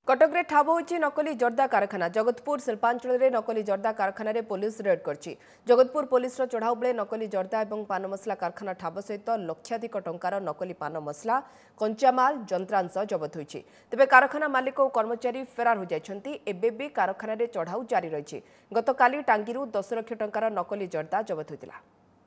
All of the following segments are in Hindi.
कटक ठाब होइछि नकली जर्दा कारखाना। जगतपुर शिल्पांचल में नकली जर्दा कारखाना रे पुलिस रेड करछि। जगतपुर पुलिस चढ़ाऊ बेले नकली जर्दा और पान मसला कारखाना ठाब सहित लक्षाधिक टंकार नकली पान मसला कंचामाल यंत्रांश जबत होइछि। तेबे कारखाना मालिक और कर्मचारी फेरार हो जाइछन्ति। एबे भी कारखाना रे चढ़ाऊ जारी रहिछि। गतकाली टांगीरू 10 लाख टंकार नकली जर्दा जबत होइतिला।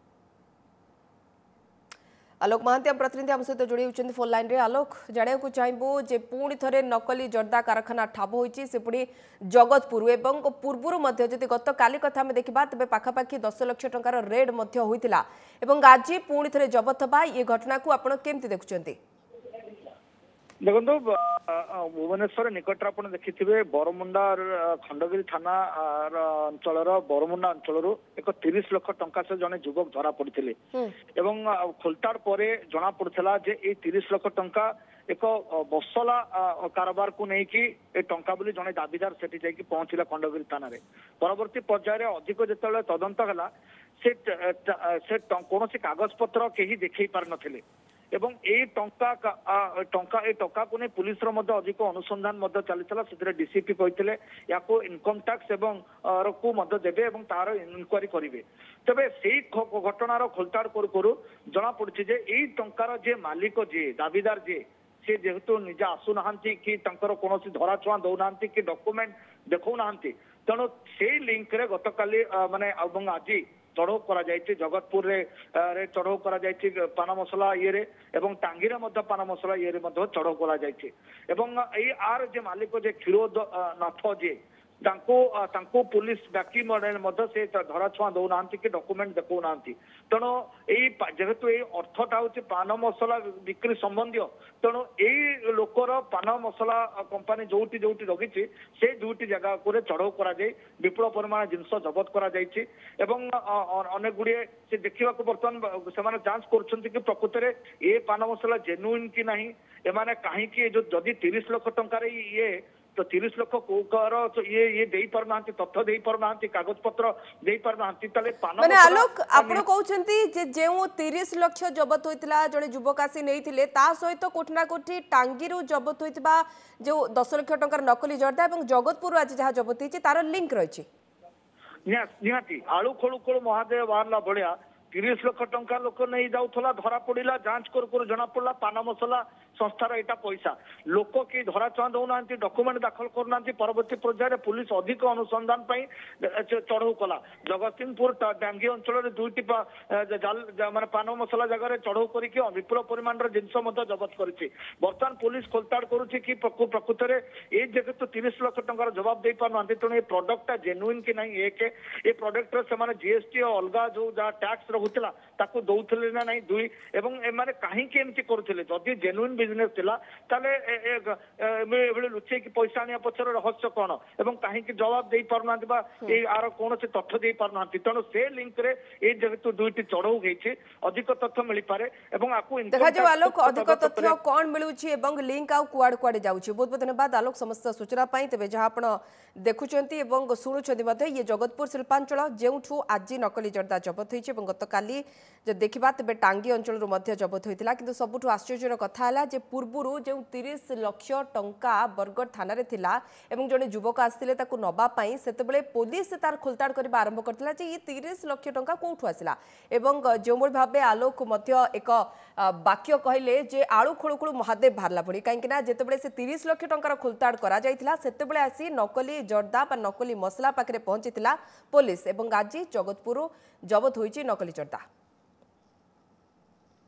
आलोक महांती आम प्रतिनिधि आम सहित जोड़ी होती फोन लाइन रे। आलोक जाना को चाहबू जे पुणी थे नकली जर्दा कारखाना ठाब होती से पुणी जगतपुर एवं पूर्वर जदि गत काली कथा देखा तेज पाखापाखि 10 लाख टंकार रेड होता आज पुणी थे जबत हवा ये घटना को आप केमती देखुं? देखो भुवनेश्वर निकट आप देखिए बरमुंडा खंडगिरी थाना अंचल बरमुंडा अंचल एक 30 लाख टंका से जड़े युवक धरा पड़ते खोलताड़ पर जना पड़ा जे 30 लाख टंका एक बसला कारबार को लेकिन टंका बोली जड़े दाबीदार से जाकि पहुंचला खंडगिरी थाना परवर्ती पर्यायर अधिक जो तदंत है कौन कागज पत्र कहीं देखई पार नथिले एवं ए टंका को नहीं पुलिस अधिक अनुसंधान चलता से डीसीपी कहते या इनकम टैक्स एवं को देवे तार इनक्वारी करेंगे तेरे से घटनार खोलताड़ करू जना पड़ी जे टंकार जे मालिक जे दाबीदार जे सी जेहेतु निजे आसुना कि कौन धरा छुआ दौना कि डॉक्यूमेंट देखना तेणु से लिंक रे गतकाली माने आज चढ़ऊ कर जगतपुर रे चढ़ऊ कर पान मसला ये एवं टांगीरे पान मसला ये चढ़ऊ कर आर जे मालिक जे क्षीरोद नाथ जे तांको पुलिस डाकी से धरा छुआ दौना कि डॉक्यूमेंट देखना तेणु जेहेतु ये अर्थटा हूँ पान मसला बिक्री संबंधी तेणु यही लोकर पान मसला कंपानी जोटी जोटी लगी से दुईटी जगह को चढ़ऊ कर विपुल परिमाण जिनस जबत कर अनेक गुड़िए से देखा बर्तमान से जांच कर प्रकृत में ये पान मसला जेन्युइन कि ना एमाने कहीं जदि 30 लाख टंकार ये तो 30 लाख कोकर ये दे पारना तथ्य दे पारना कागज पत्र दे पारना माने आलोक आपण कहउछंती जे जेउ 30 लाख जबत होइतिला जड़े युवक आसी नैथिले ता सहित कोठना कोठी टांगीरू जबत होइतबा जो 10 लाख टंकार नकली जर्दा एवं जगतपुर आज जहा जबत होइछि तार लिंक रहिछि निहाती आलू खोलू खोलू महादेव बाहरला बढिया 30 लाख टंका लोक नहीं जाऊला धरा पड़ा जांच कर जना पड़ा पान मसला संस्थार यहाँ पैसा लोक कि धरा छुआ दौना डॉक्यूमेंट दाखल करना परवर्ती पर्यायर पुलिस अधिक अनुसंधान चढ़ऊ कला जगतसिंहपुर डांगी अंचल दुईटी माने पान मसला जगह चढ़ऊ करके विपुल परिमाण जिनस जबत कर बर्तमान पुलिस खोलताड़ करुच्ची कि प्रकृत में ये जेहेतु 30 लाख टंकार जवाब दे पारना तेणु ये प्रडक्टा जेन्युइन कि ना एक ये प्रडक्ट से जीएसटी अलग जो जहाँ टैक्स रहुला ताकू दौले ना नहीं दुई एवं एमाने कहीं एमती करुले जदि जेन्युइन बिजनेस थिला ताले लुचे कि पैसा आने पछर रहस्य कौन एवं कहीं जवाब दे पारना आर कौन से तथ्य दे पारना तेणु से लिंक रे ये जेहेतु दुईटी चढ़ऊ होती अधिक तथ्य मिल पारे देखा जाऊ आलोक अधिक तथ्य कौन मिलूची एवं लिंक आउ कुआड़ कुआड़ जाउची। बहुत बहुत धन्यवाद आलोक समस्त सूचना पाई। तेबे जहां आपण देखुचंती एवं शुणुचंती मध्ये ये जगतपुर शिल्पांचल जेउठू आज नकली जर्दा जबत होईची एवं गतकाली जे देखिबा तेबे टांगी अंचल रु मध्ये जबत होइतिला किंतु सबुठू आश्चर्यर कथा हला जे पूर्वरु जे 30 लाख टंका बरगढ़ थाना रे थिला एवं जने युवक आस्तिले ताकू नबा पई सेतेबेले पुलिस तार खोलताड़ करबा आरंभ करथिला जे ये 30 लाख टंका कोठू आसिला एवं जेमोर भाबे आलोक मध्ये एक वाक्य कहले जे आळू खोळखोळ महादेव भारला पड़ी कहीं जेतेबेले से 30 लाख टंकार खोलताड़ करा जायतिला सेतेबेले आसी नकली जर्दा बा नकली मसला पाखरे पहुंचीतिला पुलिस एवं आज जगतपुर जबत होईची नकली जर्दा।